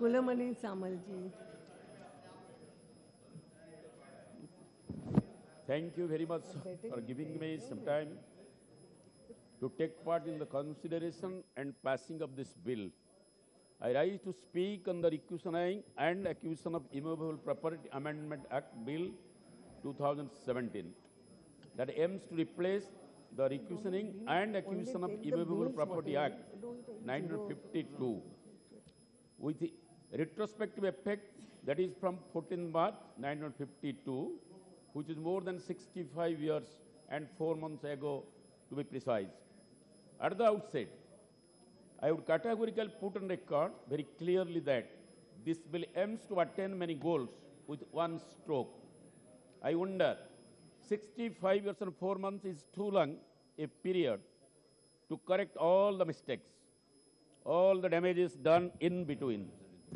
Kulamani Samal ji. Thank you very much for giving me some time to take part in the consideration and passing of this bill. I rise to speak on the Requisitioning and Acquisition of Immovable Property Amendment Act Bill 2017 that aims to replace the Requisitioning and Acquisition of Immovable Property Act 1952 with the retrospective effect that is from 14 March 1952, which is more than 65 years and 4 months ago to be precise. At the outset, I would categorically put on record very clearly that this bill aims to attain many goals with one stroke. I wonder, 65 years and 4 months is too long a period to correct all the mistakes, all the damages done in between.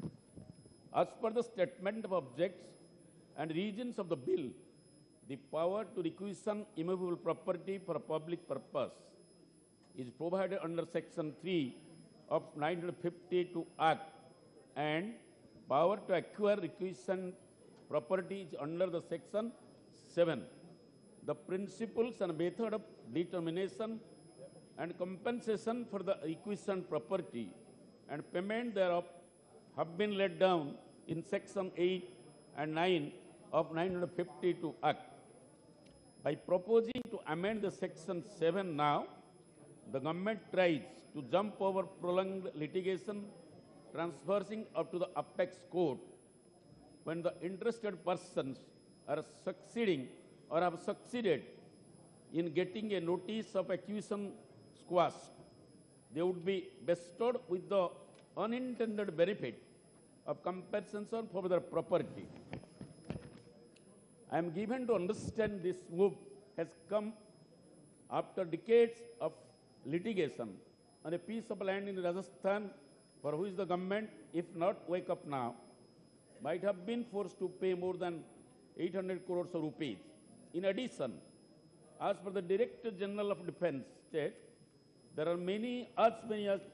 As per the statement of objects and reasons of the bill, the power to requisition immovable property for a public purpose is provided under Section 3 of 1952 Act, and power to acquire requisition property is under the Section 7. The principles and method of determination and compensation for the requisition property and payment thereof have been laid down in Section 8 and 9 of 1952 Act. By proposing to amend the Section 7 now, the government tries to jump over prolonged litigation, transversing up to the apex court when the interested persons are succeeding or have succeeded in getting a notice of acquisition squashed. They would be bestowed with the unintended benefit of compensation for their property. I am given to understand this move has come after decades of litigation on a piece of land in Rajasthan for which the government, if not wake up now, might have been forced to pay more than 800 crores of rupees. In addition, as per the Director General of Defence state, there are as many as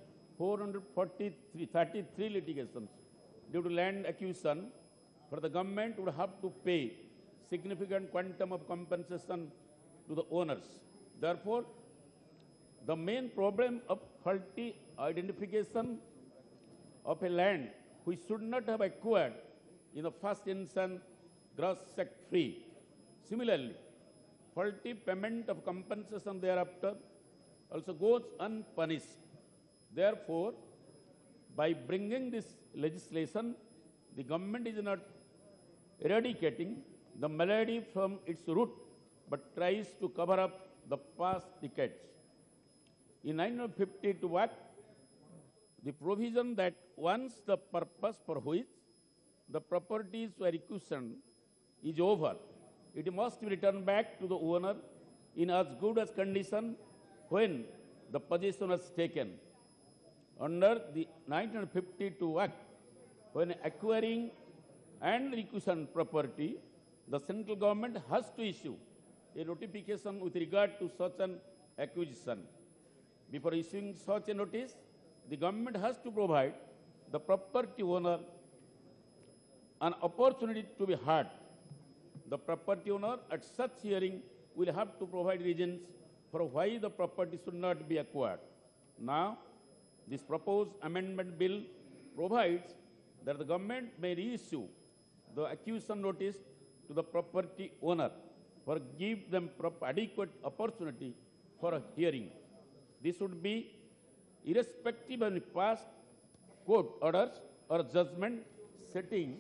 433 litigations due to land acquisition, for the government would have to pay significant quantum of compensation to the owners. Therefore, the main problem of faulty identification of a land which should not have acquired in the first instance gross check free. Similarly, faulty payment of compensation thereafter also goes unpunished. Therefore, by bringing this legislation, the government is not eradicating the malady from its root, but tries to cover up the past decades. In 1952 Act, the provision that once the purpose for which the properties were requisitioned is over, it must be returned back to the owner in as good as condition when the possession was taken. Under the 1952 Act, when acquiring and requisition property, the central government has to issue a notification with regard to such an acquisition. Before issuing such a notice, the government has to provide the property owner an opportunity to be heard. The property owner at such hearing will have to provide reasons for why the property should not be acquired. Now, this proposed amendment bill provides that the government may reissue the acquisition notice to the property owner for give them adequate opportunity for a hearing. This would be irrespective of the past court orders or judgment setting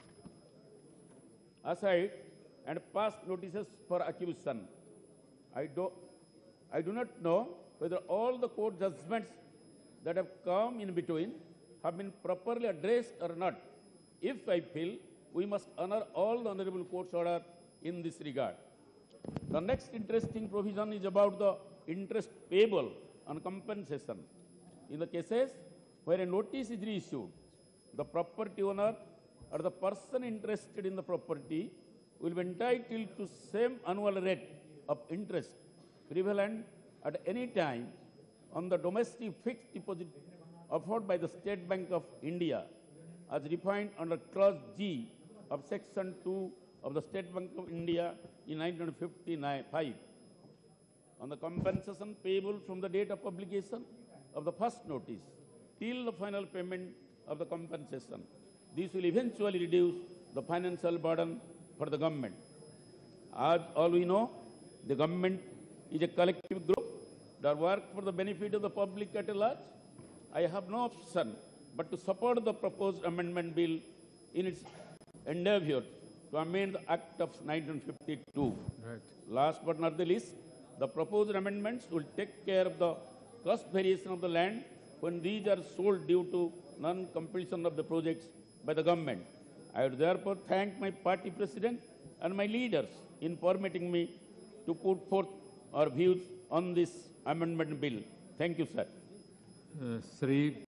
aside and past notices for acquisition. I do not know whether all the court judgments that have come in between have been properly addressed or not. If I feel we must honor all the honorable court's order in this regard. The next interesting provision is about the interest payable on compensation. In the cases where a notice is reissued, the property owner or the person interested in the property will be entitled to same annual rate of interest prevalent at any time on the domestic fixed deposit offered by the State Bank of India as defined under Clause G of Section 2 of the State Bank of India in 1955 on the compensation payable from the date of publication of the first notice till the final payment of the compensation. This will eventually reduce the financial burden for the government. As all we know, the government is a collective group that works for the benefit of the public at large. I have no option but to support the proposed amendment bill in its endeavor to amend the Act of 1952. Right. Last but not the least, the proposed amendments will take care of the cost variation of the land when these are sold due to non-completion of the projects by the government. I would therefore thank my party president and my leaders in permitting me to put forth our views on this amendment bill. Thank you, sir. Sri